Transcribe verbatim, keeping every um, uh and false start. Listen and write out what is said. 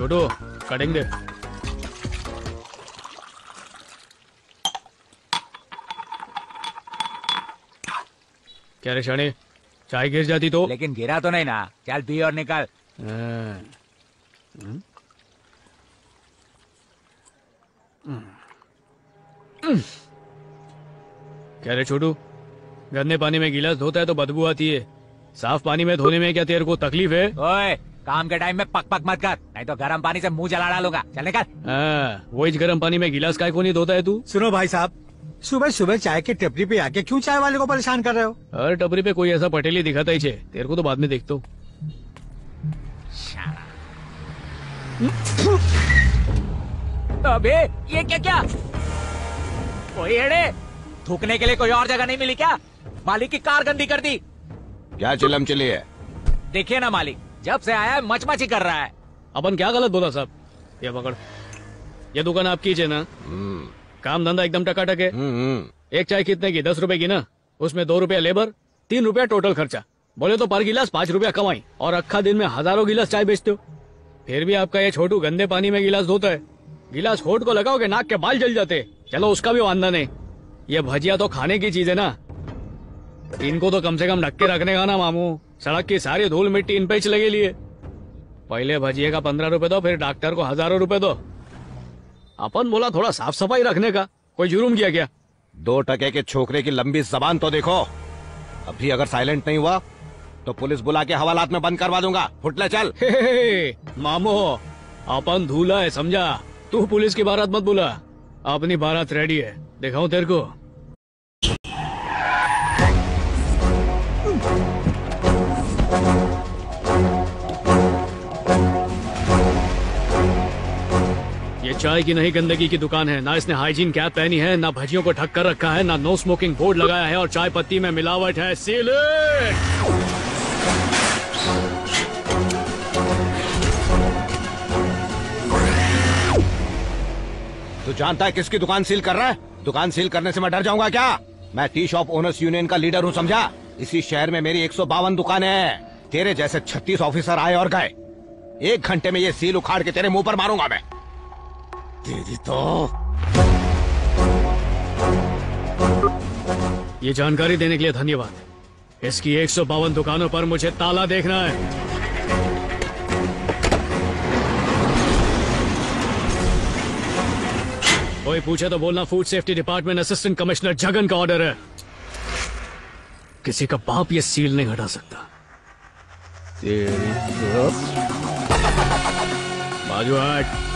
छोटू cutting दे। क्या रे शाणे, चाय गिर जाती तो? लेकिन गिरा तो नहीं ना। चल पी और निकल। क्या रे छोटू, गंदे पानी में गिलास धोता है तो बदबू आती है, साफ पानी में धोने में क्या तेरे को तकलीफ है? ओए, काम के टाइम में पक पक मत कर, नहीं तो गर्म पानी से मुंह जला डालूंगा। चल निकल। हाँ, वही गर्म पानी में गिलास काय को नहीं धोता है तू? सुनो भाई साहब, सुबह सुबह चाय की टपरी पे आके क्यों चाय वाले को परेशान कर रहे हो? हर टपरी पे कोई ऐसा पटेली दिखाता ही छे, तेरे को तो बाद में देखता हूँ। अबे ये क्या क्या? कोई एड़े थूकने के लिए कोई और जगह नहीं मिली क्या? मालिक की कार गंदी कर दी। क्या चिल्लम चिल्ली है? देखिए ना मालिक, जब से आया है मचमच ही कर रहा है। अपन क्या गलत बोला साहब? ये पकड़, ये दुकान आपकी है ना? काम धंधा एकदम टकाटक है। एक चाय कितने की? दस रुपए की ना? उसमें दो रुपया लेबर, तीन रुपया टोटल खर्चा। बोले तो पर गिलास पाँच रुपया कमाई, और अक्खा दिन में हजारों गिलास चाय बेचते हो। फिर भी आपका ये छोटू गंदे पानी में गिलास धोता है। गिलास होठ को लगाओगे नाक के बाल जल जाते। चलो उसका भी वांदा नहीं, ये भजिया तो खाने की चीज है ना, इनको तो कम से कम ढक के रखने का ना मामू। सड़क की सारी धूल मिट्टी इन पे ही लगे लिए। पहले भजिए का पंद्रह रुपए दो, फिर डॉक्टर को हजारों रुपए दो। अपन बोला थोड़ा साफ सफाई रखने का, कोई जुर्म किया क्या? दो टके के छोकरे की लंबी जबान तो देखो। अभी अगर साइलेंट नहीं हुआ तो पुलिस बुला के हवालात में बंद करवा दूंगा। फुटले चल। हे हे हे, मामो अपन धूला है समझा, तू पुलिस की बारात मत बुला। अपनी बारात रेडी है, दिखाऊं तेरे को। ये चाय की नहीं गंदगी की दुकान है ना। इसने हाइजीन कैप पहनी है, ना भजियों को ढक कर रखा है, ना नो स्मोकिंग बोर्ड लगाया है, और चाय पत्ती में मिलावट है। Seal it. तू जानता है किसकी दुकान सील कर रहा है? दुकान सील करने से मैं डर जाऊंगा क्या? मैं टी शॉप ओनर्स यूनियन का लीडर हूँ समझा। इसी शहर में मेरी एक सौ बावन दुकानें हैं। तेरे जैसे छत्तीस ऑफिसर आए और गए। एक घंटे में ये सील उखाड़ के तेरे मुंह पर मारूंगा मैं। तेरी तो ये जानकारी देने के लिए धन्यवाद। इसकी एक सौ बावन दुकानों पर मुझे ताला देखना है। कोई पूछे तो बोलना food safety department assistant commissioner Jagan का ऑर्डर है। किसी का बाप ये सील नहीं हटा सकता। तेरी बाजू हट।